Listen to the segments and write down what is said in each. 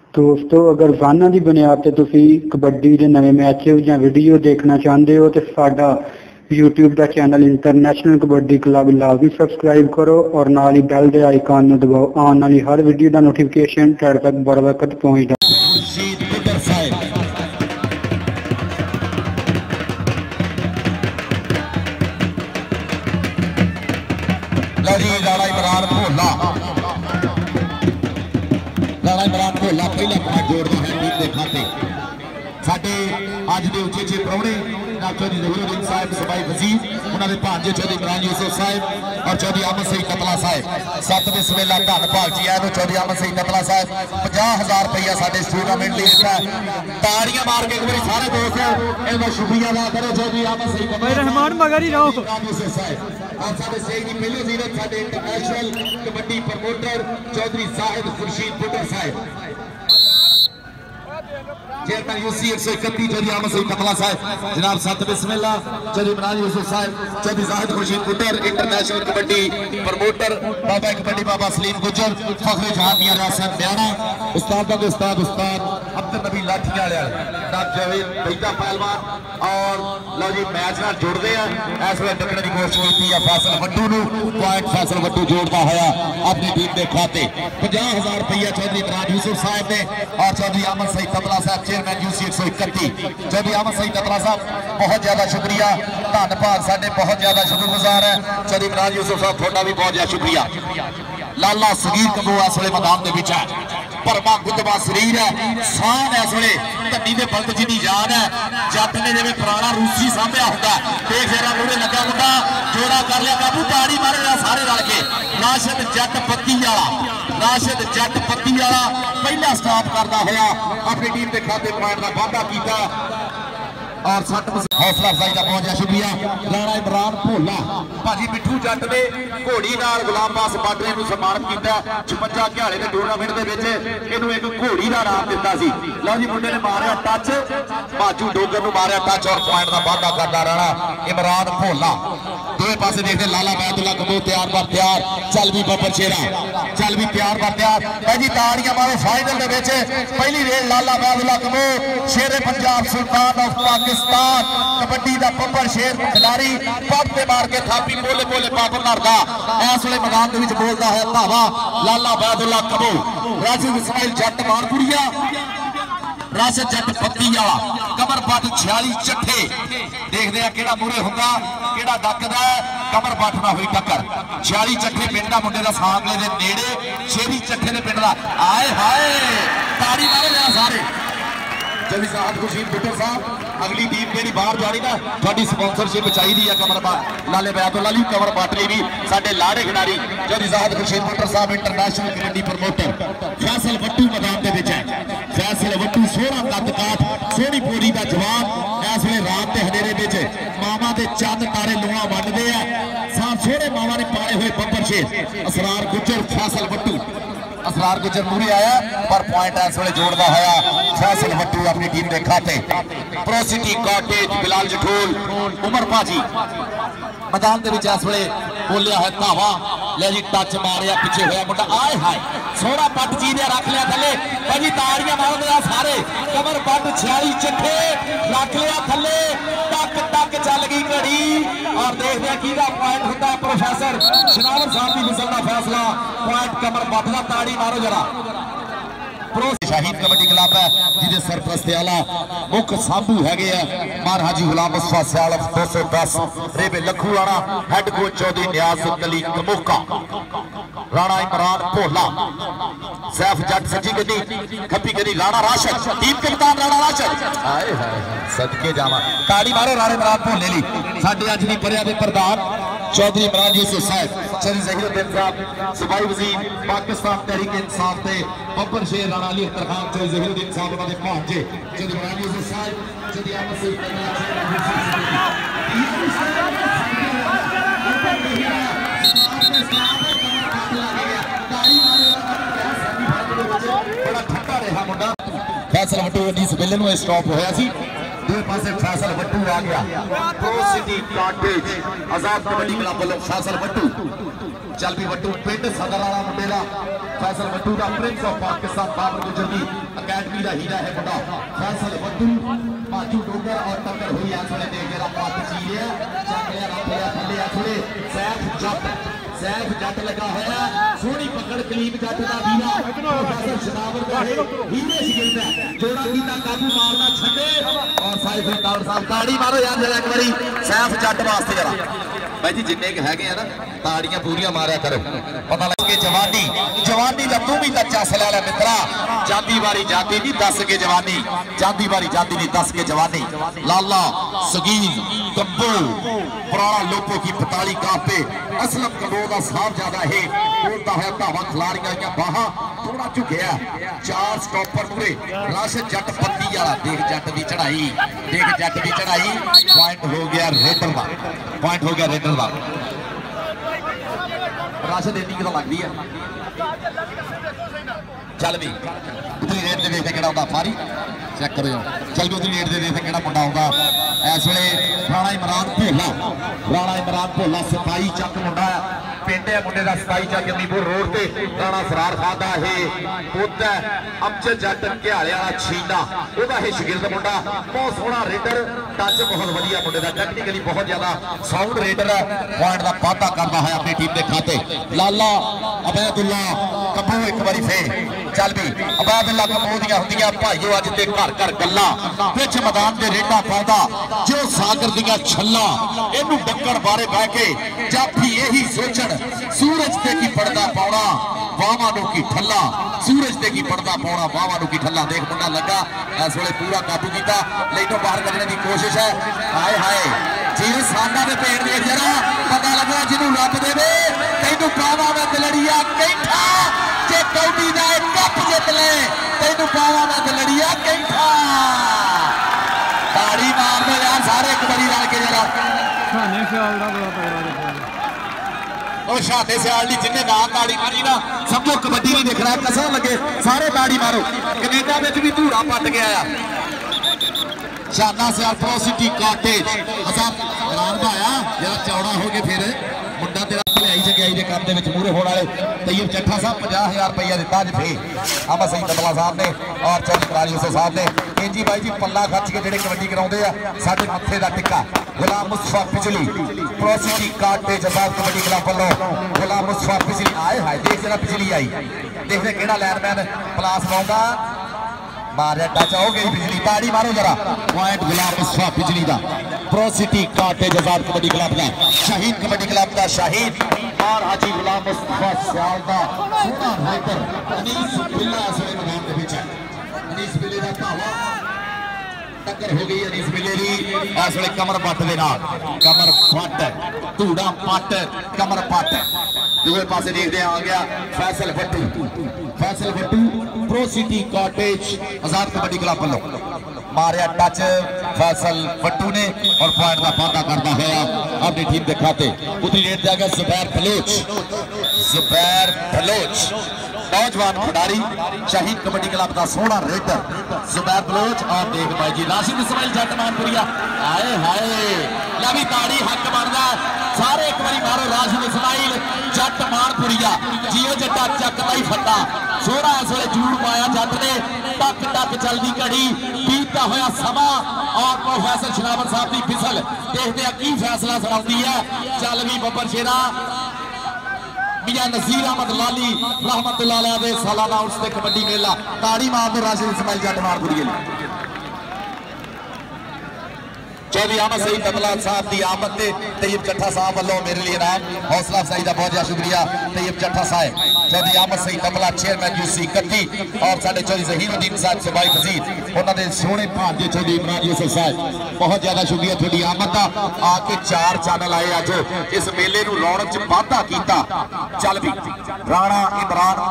दोस्तों अगर वाहना की बुनियाद ते तुसी कबड्डी के नवे मैच या वीडियो देखना चाहते हो तो साडा यूट्यूब का चैनल इंटरनेशनल कबड्डी क्लब लाजमी सब्सक्राइब करो और नाल ही बैल के आइकन दबाओ। आने वाली हर वीडियो का नोटिफिकेशन तुहाडे तक बर वक्त पहुंचदा। इमरान भोला पहला पॉइंट जोड़ता है टीम के खाते। साडे अज के उचेचे प्राहुणे चौधरी जहीरुद्दीन साहब सबाई वजीर उन्होंने भांजे चौधरी इमरान यूसुफ साहब और चौधरी अहमद सईद कतला साहब 7वें सवेला धन भाग जी आए चौधरी अहमद सईद कतला साहब 50,000 रुपया साडे टूर्नामेंट लिए दिता। ताड़ियां मार के एक बार सारे दोस्त इनका शुक्रिया अदा करो चौधरी अहमद सईद कतला रहमान मगर ही रहो यूसुफ साहब और साडे सही की पहली जीरत साडे international kabaddi promoter Chaudhary Zahid Khurshid Puttar Sahab chairman UC 131 Chaudhary Ahmed Saeed Katla Sahab जनाब 7 बिस्मिल्लाह चौधरी इमरान यूसुफ साहब चौधरी जाहिद खुर्शीद पुटर इंटरनेशनल कबड्डी प्रमोटर बाबा कबड्डी बाबा सलीम गुजर फखरे जहां मियां रियासत बयाना उस्ताद उस्ताद अब्दुल नबी लाठियां डॉक्टर जावेद बैदा पहलवान और लो जी मैच नाल जुड़दे आ इस वे टकने की कोशिश होती है फैसल वड्डू नु पॉइंट फैसल वड्डू जोड़ता होया अपनी टीम के खाते 50,000 रुपया चौधरी इमरान यूसुफ साहब ने और चौधरी अहमद सईद कतला साहब चेयरमैन यूसी 131 चौधरी अहमद सईद कतला साहब बहुत ज्यादा शुक्रिया धन भाग साडे बहुत ज्यादा शुक्रगुजार है चौधरी इमरान यूसुफ साहब थोड़ा भी बहुत ज्यादा शुक्रिया। लाला सगीर कबू इस वे मैदान के विच है भरमा गुदवा शरीर है शान है इस वे धनी के बल्द जिनी जान है जट ने जिवें पुराना रूसी सामभ्या हुंदा ते फेरा मूहरे लगा मुंडा जोड़ा कर लिया काबू ताड़ी मारे सारे रल के राशिद जट पत्ती वाला पहला स्टॉप करता होया अपनी टीम के खाते पॉइंट का वाधा किया और हौसला अफजाई का बहुत शुक्रिया। राणा इमरान भोला भाजी मिठू जट ने घोड़ी नाल गुलाम बास बाडरे नूं सम्मानित किया 56 घियाले के टूर्नामेंट के विच इहनूं एक घोड़ी का नाम दिता सी। लो जी मुंडे ने मारिया टच बाजू डोगर नूं मारिया टच और पॉइंट का वाधा करदा राणा इमरान भोला दोवें पासे देखते लाला बैतुल्ला कबू तैयार बर तैयार चल भी बब्बर शेरा चल भी तैयार बर तैयार है जी ताड़ियां मारो फाइनल के विच पहली रेड लाला बैतुल्ला कबू शेरे पंजाब सुल्तान ऑफ पाकिस्तान कबड्डी का बब्बर शेर खिलाड़ी पग ते मार के थापी बोले बोले पाप मारदा इस वे मैदान के विच बोलदा है धावा लाला बैतुल्ला कबू राशिद इस्माइल जट मानपुरिया राशिद जट पत्ती वाला कमर पट 46 चट्ठे देखते हैं केड़ा मूरे हुंदा केड़ा डकदा कमर पट ना हुई टक्कर 46 चट्ठे पिंड का मुंडे का सांगले दे नेड़े 6 चट्ठे ने पिंड का आए हाय ताड़ी मारे ना सारे चौधरी जाहिद खुर्शीद पुटर साहब अगली टीम जी बाहर जानी ना थोड़ी स्पॉन्सरशिप चाहिए है कमर लाले बैतुल्ला ली कमर पट ली भी साडे लाड़े खिलाड़ी चौधरी जाहिद खुर्शीद पुटर साहब इंटरनेशनल कबड्डी प्रमोटर फैसल वट्टू मैदान के विच है फैसल वट्टू 16 कद काठ सोहनी पोरी का जवाब इस वे रात के हनेरे विच मावां दे चंद तारे लुआ वंडदे आ साफ सोहरे मावां ने पाए हुए बब्बर शेर असरार गुजर फैसल वट्टू असरार गुजर मूरे आया पर पॉइंट इस वे जोड़ता होया फैसल वट्टू अपनी टीम के खाते। प्रोसिटी कॉटेज बिलाल जठोल उमर भाजी मैदान के इस वे बोलिया है धावा ले जी टच मारिया पिछे होया मुंडा आए हाय सोहना पट जी ने रख लिया थले भाजी ताड़ियां मारदे सारे कमर पट 46 चट्ठे रख लिया थले टक टक चल गई घड़ी और देखते हैं किहदा पॉइंट होता है प्रोफेसर शनावर साहब की विजल का फैसला पॉइंट कमर पट का ताड़ी मारो जरा शाहीद कबड्डी क्लब है जिसे सरप्रस्त आला मुख साबू है महाराजी गुलाम मुस्तफा सियालफ 210 रेबे लखू राणा हेड कोच चौधरी नियाज अली कमोका राणा इमरान भोला सैफ जट सज्जी गड्डी खब्बी गड्डी राणा राशद टीम कप्तान राणा राशद हाय हाय सदके जावा ताड़ी मारो राणा इमरान भोले ली साडे अज दी परिया दे प्रधान चौधरी इमरान यूसुफ साहब चौधरी जहीरुद्दीन साहब सूबाई वजीर पाकिस्तान तहरीक इंसाफ के बब्बर शेर राणा अली अख्तर खान चौधरी जहीरुद्दीन साहब उन्होंने भांजे चौधरी इमरान यूसुफ साहब चौधरी अहमद सईद बड़ा ठंडा रहा मुंडा फैसल वट्टू इस वेले स्टॉप होया सी दूसरे पासे फैसल वट्टू आ गया pro city cottage Azad kabaddi club वालों फैसल वट्टू चल भी वट्टू पिंड सदर वाला मुंडे दा फैसल वट्टू दा प्रिंस ऑफ पाकिस्तान बाबर गुजर की अकैडमी का हीरा है मुंडा फैसल बट्टू भाजू डोगर और टक्कर हुई है थोड़े देख के पत चीरिया चक लिया रख लिया थले थोड़े सैफ जट लगा होया सोहनी पकड़ कलीम जट का वीरा फैसल शनावर का हीरे शिगिरदा जोड़ा कीता काबू मारना छड्डे और साइफ ताड़ साहब ताड़ी मारो यार जरा एक बारी सैफ जट वास्ते जरा भाई जी जिन्ने के है ना ताड़ियां पूरियां मारिया करो पता लगे जवानी का तू भी चस लै लै मित्रा जाती बारी जाती नहीं दस के जवानी जाती बारी जाती नहीं दस के जवानी लाला सगीन कब्बू पुराना लोपो की 45 कापे असलम कबो का साफ ज्यादा है बोलता है धावा खिलाड़ियां बाहा थोड़ा झुकिया 4 स्टॉपर पूरे राशिद जट पत्ती वाला देख जट की चढ़ाई पॉइंट हो गया रेडर का पॉइंट हो गया रेडर का राशिद इतनी कि लगती है चल भी उतनी रेट दे देख के फारी चेक करो चल भी उतनी रेट दे देख के मुंडा आता इस वे राणा इमरान भोला सफाई चक मुंडा पिंड है मुंडे का सफाई चक अमीपुर रोड से राणा फरार खादा है पुत है अमजद जट घियाले वाला छीना वह है शगिर्द मुंडा बहुत सोहना रेडर टच बहुत वधिया मुंडे का टैक्निकली बहुत ज्यादा साउंड रेडर है पॉइंट का वाधा करता है अपनी टीम के खाते लाला अबैदुल्ला कब्बू एक बारी फिर चल भी अबैदुल्ला कब्बू दियां हुंदियां भाईओ अज ते घर घर गल्लां विच मैदान दे रेडा पाउंदा जो सागर दियां छल्लां इहनूं डक्कण बारे बह के जाफी यही सोचण सूरज ते की पड़दा पाउणा वावां नूं की ठल्ला सूरज ते की पड़दा पाउणा वावां नूं की ठल्ला देख मुंडा लगा इस वेले पूरा काबू कीता लेटो बाहर कढने की कोशिश है हाय हाय जीव सादा दे पेड़ देख जरा पता लगा जिन्हों रब देवे तैनूं पावां मैं दलड़िया कैठा जे कौडी दा कप जित ले तैनूं पावां मैं दलड़िया कैठा ताड़ी मार दो यार सारे एक बारी रल के जरा शाने ख्याल दा बड़ा तगड़ा और शाने सियाल दी जिन्ने ना ताड़ी मारी ना समझो कबड्डी नहीं देख रहा कसम लगे सारे ताड़ी मारो कनेडा में भी धूड़ा पट गया शाना सियाल प्रो सिटी कॉटेज असां हैरान भाया यार चौड़ा हो गए फिर मुंडा तेरा भलाई जगह के काम के मूहरे होने वाले तैयब चट्ठा साहब 50,000 रुपया दिता अज फे आमा सही तबला साहब ने और चौधरी यूसुफ साहब ने इंजी भाई जी पल्ला खर्च के जेडे कबड्डी कराते हैं साडे मत्थे का टिक्का गुलाम मुस्तफा पिछली pro city cottage Azad kabaddi club वालों गुलाम मुस्तफा पिछली आए हाय देख जरा पिछली आई देखते केड़ा लाइनमैन प्लास पाऊंगा मारे टच हो गई बिजली ताड़ी मारो जरा पॉइंट गुलाम मुस्तफा बिजली का pro city cottage Azad kabaddi club का शाहीन कबड्डी क्लब का शाहीन और हाजी गुलाम मुस्तफा सियाल का सोना राइटर अनीस बिल्ला असले मैदान के पीछे अनीस बिल्ले का धावा टक्कर हो गई अनीस बिल्ले की इस वे कमर पट दे नाल कमर पट धूड़ा पट कमर पट दूसरे पासे देखते आ गया Faisal Bhattu pro city cottage Azad kabaddi club वालों मारिया टच फैसल भट्टू ने और पॉइंट का वादा करता है अपनी टीम के खाते उतनी रेट जाएगा जुबैर बलोच नौजवान खिलाड़ी शाहीन कबड्डी क्लब का सोहना रेडर जुबैर बलोच और देख भाई जी राशिद इस्माइल जट मानपुरिया आए हाय लवी ताड़ी हक बनता सारे एक बारी मारो राशिद इस्माइल जट मानपुरिया जियो जट्टा चकता ही फटा सोहना इस वे जूड़ पाया जट ने टक टक चलती घड़ी बीतता होया समा और प्रोफेसर शनावर साहब की फिसल देखते हैं की फैसला सुनाती है चल भी बब्बर शेरा मियां नज़ीर अहमद लाली रहमतुल्लाह अलैह दे सालाना उर्स ते कबड्डी मेला ताड़ी मार दो राशिद इस्माइल जट मानपुरिया चौधरी अहमद सईद तबला साहब की आमद से तैयब चट्ठा साहब वालों मेरे लिए नाम हौसला अफजाई का बहुत ज्यादा शुक्रिया तैयब चट्ठा साहब चौधरी अहमद सईद तबला चेयरमैन यूसी कत्ती और साढ़े चौधरी ज़हीरुद्दीन साहब सबाई फजील उन्होंने सोहने भांजे चौधरी इमरान यूसुफ साहब बहुत ज्यादा शुक्रिया थोड़ी आमद का आके 4 चैनल आए अज इस मेले नूं रौनक च वाधा कीता चल भी राणा इमरान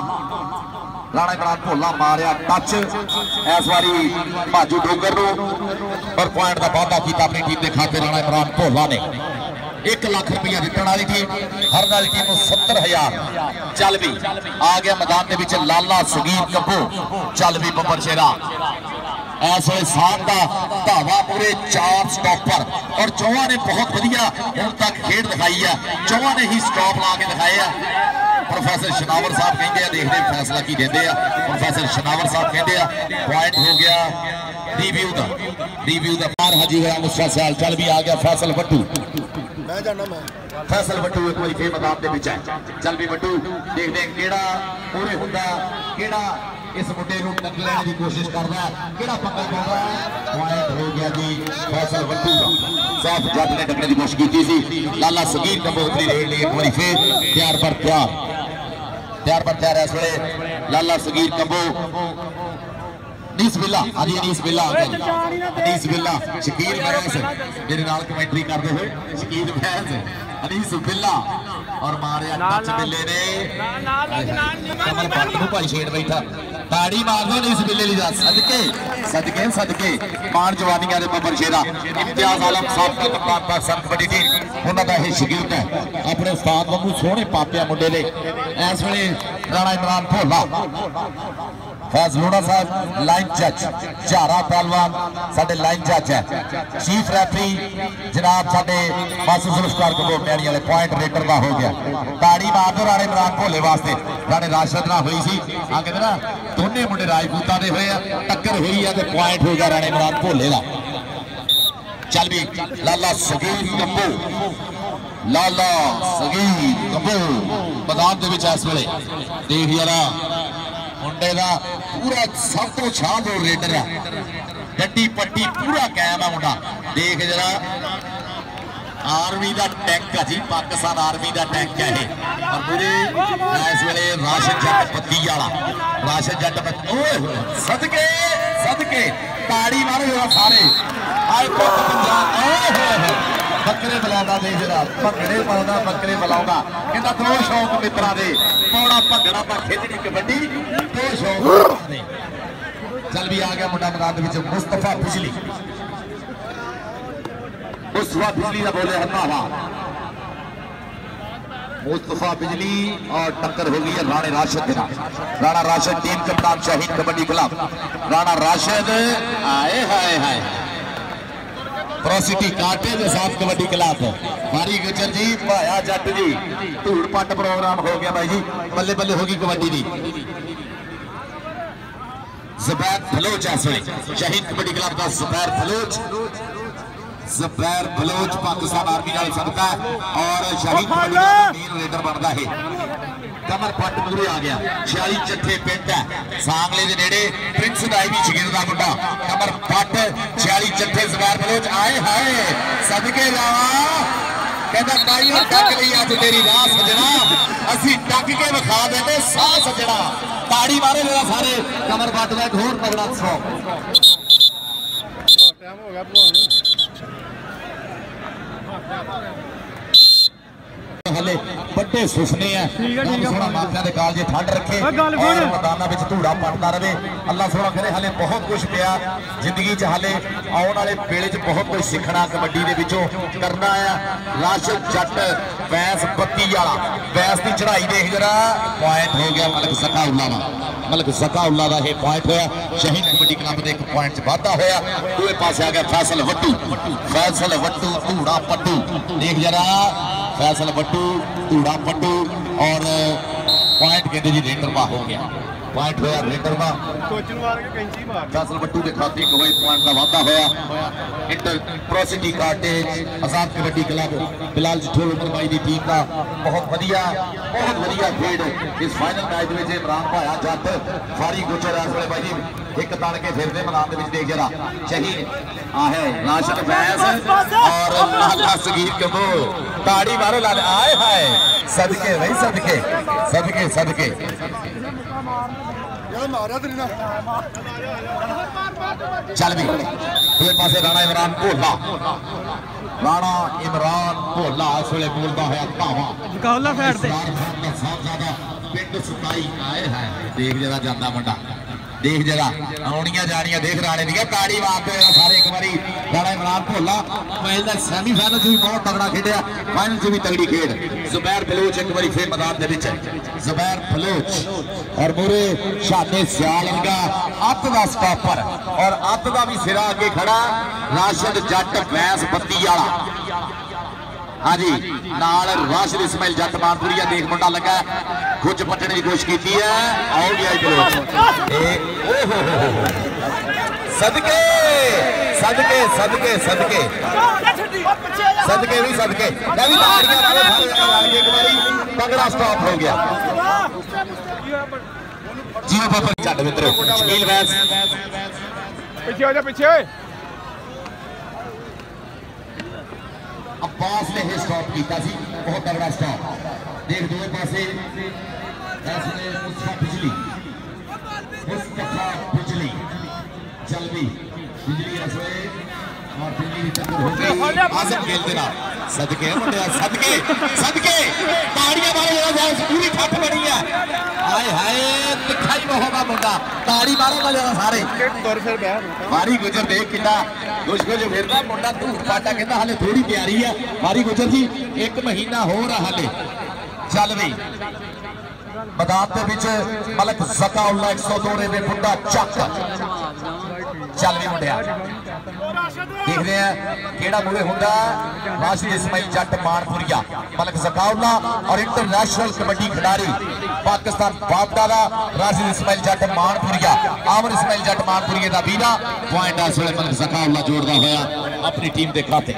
भोला मारिया टच इस बारी भाजू डोगर और पॉइंट का वादा किया अपनी टीम के खाते राणा इमरान भोला ने 1 लाख रुपया जितने वाली टीम हर वाली टीम को 70,000 चल भी आ गया मैदान के लाला सगीर कब्बू चल भी बब्बर शेरा इस वे साथ का धावा पूरे 4 स्टॉपर और चौहान ने बहुत वधिया हुण तक खेड दिखाई है चौहान ने ही स्टॉप ला के दिखाए प्रोफेसर शनावर साहब कहते हैं, देखते फैसला की देते हैं। प्रोफेसर शनावर साहब कहते हैं पॉइंट हो गया रिव्यू का पार हाजी होया मुस्ता सैल। चल भी आ गया फैसल वट्टू, फैसल वट्टू एक बार फिर मैदान के विच है। चल भी वट्टू देखते हैं केड़ा पूरे हुंदा, केड़ा इस मुंडे को टक लेने की कोशिश करता है, केड़ा पकड़ पाता है। पॉइंट हो गया जी फैसल वट्टू का। साफ जट ने टकने की कोशिश की थी। लाला सगीर कंबोतरी रेड लिए एक बार फिर तैयार पर तैयार है इस वे लाला सगीर कंबो। अनीस बिल्ला, अजी अनीस बिल्ला आ गया, अनीस बिल्ला शकील बैस मेरे नाल कमेंटरी करते हुए, शकील बैस अनीस बिल्ला और मारिया टच बिल्ले ने कमल भट्ट को भाई छेड़ बैठा। ताड़ी मार दो अनीस बिल्ले ली सदके मान जवानियां दे बबर शेरा। इम्तियाज आलम साहब का कप्तान पाकिस्तान कबड्डी टीम उन्हां दा यह शागिर्द है, अपने उस्ताद वांगू सोहणे पापिया मुंडे ने। इस वेले राणा इमरान भोला फैज लोड़ा साहब लाइन जज, झारा पहलवान साडे लाइन जज है। चीफ रैफरी जनाब साडे मासूम जुल्फकार कपूर डैडी वाले। पॉइंट रेटर का हो गया। ताड़ी मार दो राणे इमरान भोले वास्ते। राणे राशद ना हुई सी आ कहते ना दोनों मुंडे राजपूतां दे होए आ, टक्कर हुई है तो पॉइंट हो गया राणे इमरान भोले का। चल भी लाला सगीर कंबो, लाला सगीर कंबो मैदान के विच इस वेले देख जरा मुंडे का पूरा सब तो छां जो रेडर है, डड्डी पट्टी पूरा कायम है मुंडा। देख जरा आर्मी का टैंक है जी, पाकिस्तान आर्मी का टैंक है ये। और पूरे इस वेले राशन जट पत्ती वाला, राशन जट सदके सदके ताड़ी मारो जरा सारे आए बकरे बुलादा। देख जरा भंगड़े पाउंदा बकरे बुलाउंदा, कहंदा दो शौक मित्रां दे पौड़ा भंगड़ा पर खेलनी कबड्डी दो शौक ने। चल भी आ गया मुंडा मैदान विच मुस्तफा बिजली, मुस्तफा बिजली का बोले हल्ला मुस्तफा बिजली और टक्कर हो गई है राणे राशिद के नाम। राणा राशिद टीम कप्तान शहीद कबड्डी क्लब राणा राशिद। आए हाय हाय प्रोसिटी काटे के साथ कबड्डी क्लब मारी गुजर जी भाया जट जी धूड़ पट प्रोग्राम हो गया भाई जी, बल्ले बल्ले होगी कबड्डी दी। ज़ुबैर बलोच शहीद कबड्डी क्लब का ज़ुबैर बलोच पाकिस्तान आर्मी नाल सदका और शहीद कबड्डी क्लब मेन रेडर बनता है। कमर पट मूरे आ गया। 46 चट्ठे पिंड है सांगले के नेड़े, प्रिंस दा भी शागिर्द दा मुंडा कमर पट 46 चट्ठे ज़ुबैर बलोच। आए हाय सदके जावा कहता ताई और टक लई अज तेरी राह सजना, असी टक के विखा देंगे साह सजना। ताड़ी मारे जरा सारे कमर पट का एक होर तगड़ा सौ टाइम हो गया। हले बड़े सुफने सोना मापिया के कालजे ठंड रखे मैदाना धूड़ा पटता रहे। अल्लाह सोना करे हले बहुत कुछ पिया जिंदगी च, हले आने वाले वेले च बहुत कुछ सीखना कबड्डी के विचों करना है। राशिद जट बैस बत्ती वाला बैस की चढ़ाई देख जरा पॉइंट हो गया मलक सका उल्ला का, मलक सका उल्ला का यह पॉइंट होया। शहीद कबड्डी क्लब के एक पॉइंट च वाधा होया। दूसरे पासे आ गया फैसल वट्टू, फैसल वट्टू धूड़ा पट्टू देख जरा फैसल वट्टू धूड़ा पट्टू और पॉइंट कहते जी रेडरवा हो गया। पॉइंट होया रेडरवा फैसल वट्टू के खाते पॉइंट का वाधा होया। Inter pro city cottage Azad kabaddi club Bilal Jathol उमरबाई की टीम का बहुत वधिया खेड इस फाइनल मैच में इमरान भाया जट फारी गुजर इस वे भाई जी एक तन के फिरते मैदान में देख जरा शहीद आहे राशिद बैस और लाला सगीर कंबो। ताड़ी मारो लाले आए हाय सदके भाई सदके सदके सदके चल भी दूसरे पासे राणा इमरान भोला, राणा इमरान भोला इस वे बोलता है पिंड सुकाई। आए हाय देख जरा जाता मुंडा देख जरा आनिया जानिया देख राणे दी ताड़ी मारते सारे एक बारी। राणा इमरान भोला फाइनल सैमीफाइनल भी बहुत तगड़ा खेलिया, फाइनल से भी तगड़ी खेड। ज़ुबैर बलोच एक बारी फिर मैदान के विच ज़ुबैर बलोच और मूरे शाने सियाल वर्गा अत का स्टॉपर और अत का भी सिरा अगे खड़ा राशिद जट बैस बत्ती वाला। हाँ जी नाल राशिद इस्माइल जट मानपुरिया देख मुंडा लगा कुछ पटने की कोशिश की है, आओ गया सदके सदके सदके सदके सदके भी सदके पगड़ा स्टॉप हो गया। जियो पापा चट मित्रों शकील वैस पीछे हो जा पीछे। अब्बास ने ही स्टॉप किया सी, बहुत तगड़ा स्टॉप। देख दूसरे पासे मुस्तफा बिजली चलवी बिजली रसोए और बिजली चक्कर हो गई आजम खेल देना सदके मुंडे सदके सदके ताड़ियां मारे पूरी ठट बनी है। हाय हाय तिखा ही होगा मुंडा ताड़ी मारेगा जरा सारे मारी गुजर देख कितना खुश खुश फिरदा मुंडा धूड़ पाटा कहता हाले थोड़ी तैयारी है मारी गुजर जी 1 महीना हो रहा हाले चल रही मैदान के बीच मलक ज़काउल्लाह 102 रे मुंडा चक चल भी मुंडिया देखते हैं केड़ा मूरे हुंदा राशिद इस्माइल जट मानपुरिया मलक ज़काउल्लाह और इंटरनेशनल कबड्डी खिडारी पाकिस्तान बापदा दा राशिद इस्माइल जट मानपुरिया आमर इस्माइल जट मानपुरिया दा बीरा पॉइंट इस वेले मलक ज़काउल्लाह जोड़दा होया अपनी टीम के खाते।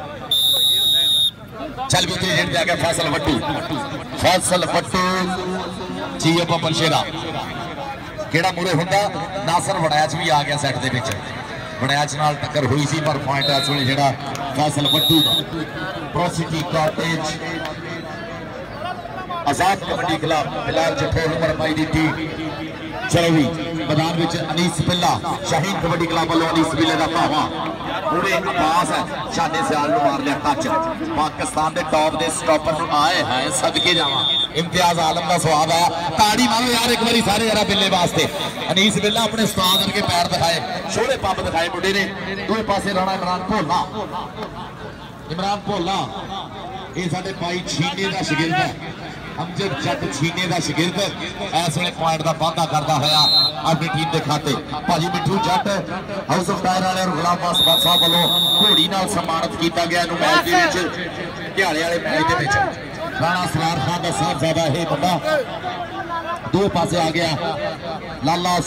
चल भी तेज आ गया फैसल वट्टू जी अपन शेरा केड़ा मूरे हुंदा नासर वड़ैच भी आ गया सैट दे विच वड़ैच नाल टक्कर हुई सी पर पॉइंट इस वेले जेड़ा Faisal Wattoo pro city cottage Azad kabaddi club फिलहाल जठोर नंबर पाई दी चलो भी मैदान में अनीस बिल्ला शाहीन कबड्डी क्लब वालों अनीस बिल्ले का भावा पूरे अब्बास है शाने सियाल मार लिया टच पाकिस्तान के टॉप के स्टॉपर आए हैं सदके जावा इम्तियाज आलम का स्वाद आया ताड़ी मारो यार एक बार सारे जरा बिल्ले वास्ते अनीस बिल्ला अपने उस्ताद के पैर दिखाए छोले पंप दिखाए मुंडे ने दूसरे पासे राणा इमरान भोला ये साडे भाई छीने का शगिर्द है अमजद जट छीने का शगिर्द इस वे पॉइंट का वाधा करता होया अपनी टीम के खाते भाजी Mithu Jatt house of tyre वाले और गुलाम बासबाद साहब वालों घोड़ी नाल सम्मानित किया गया मैच के ध्याड़े वाले मैच के राणा सरार खान का साहबजादा है बंदा दो पासे आ गया लाला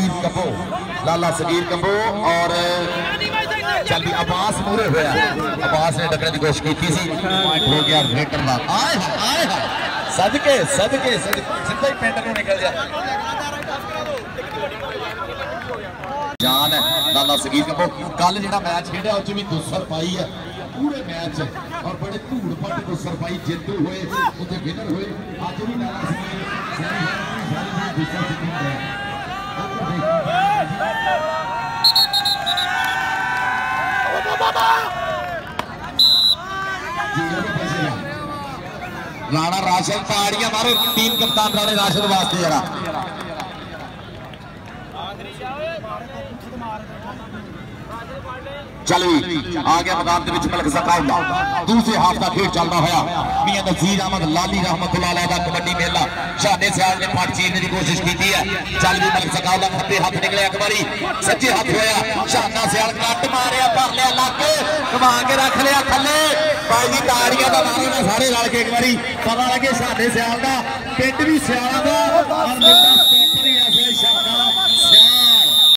सगीर कंबो और चल भी अब्बास मूरे होया अब्बास ने टकने की कोशिश की सी हो गया रेटर का आए सदके सदके सीधा ही पिंड में निकल गया जान है लाला सगीर कंबो कल जो मैच खेड़ा उस भी 200 पाई है पूरे मैच और बड़े धूड़ पट 200 पाई जेतू हुए उसे विनर हुए आज भी लाला राणा राशिद ताड़ियां मारो टीम कप्तान राणे राशिद वास्ते जरा चल आ गया मैदान के मलक ज़काउल्लाह दूसरे हाफ का खेल चलता होया मियां नज़ीर अहमद लाली रहमतुल्लाह अलैह दा कबड्डी मेला शाने सियाल ने पाट चीरने की कोशिश की है चल भी मलक ज़काउल्लाह खब्बे हाथ निकले एक बारी सज्जे हाथ होया शाना सियाल कट मारिया भर लिया लाके घुमा के रख लिया थले भाई जी ताड़ियां दा मारो सारे रल के एक बारी पता लगे शाने सियाल दा पिंड भी सियाला दा और मेरा स्टॉपर ही ऐसे शाना